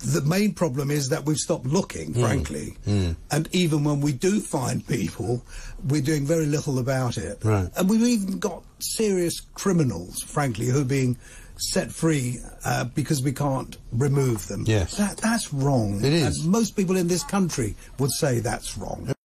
The main problem is that we've stopped looking, frankly. And even when we do find people, we're doing very little about it. Right. And we've even got serious criminals, frankly, who are being set free because we can't remove them. Yes. That's wrong. It is. And most people in this country would say that's wrong.